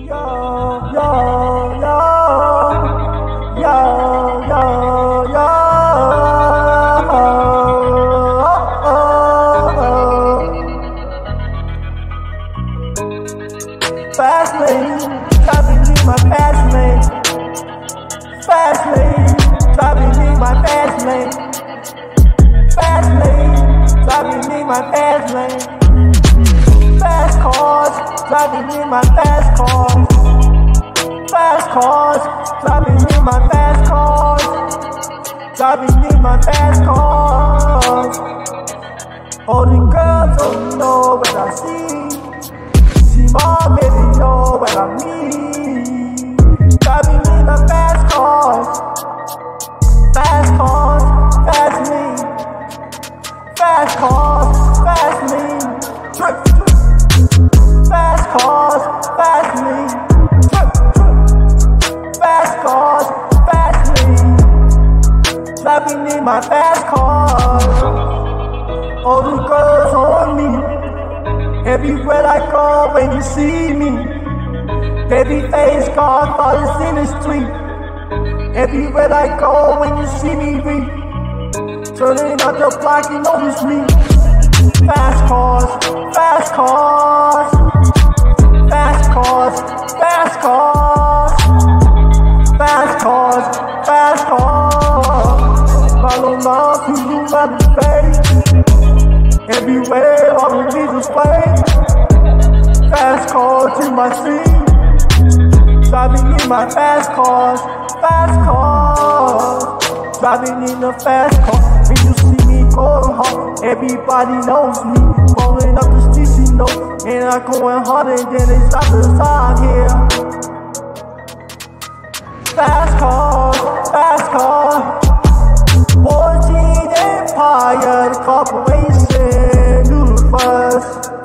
Yo, yo, yo, yo, yo, yo. Fast lane, driving in my fast lane. Fast lane, driving in my fast lane. Fast lane, driving in my fast lane. Fast cars, driving in my fast cars. Fast cars, driving in my fast cars. Driving in my fast cars. All the girls don't know what I see. See mom, baby, know what I mean. Driving in my fast cars. Fast cars, fast lane. Fast cars, fast lane. Fast cars, fast lane. Fast cars, fast lane. Driving in my fast cars. All the girls on me. Everywhere I go when you see me. Baby face car, thoughts in the street. Everywhere I go when you see me read. Turning out the block, you notice me. Fast cars, fast cars. Fast cars, fast cars. Fast cars, fast cars. Follow love to you by the face. Everywhere, all the Jesus way. Fast cars in my scene. Driving in my fast cars, fast cars. Driving in a fast car. When you see me going hard, everybody knows me. Rolling up the streets, you know. And I'm going harder than they stop the side here. Fast cars, fast cars. 14 Empire, the corporation, do the first.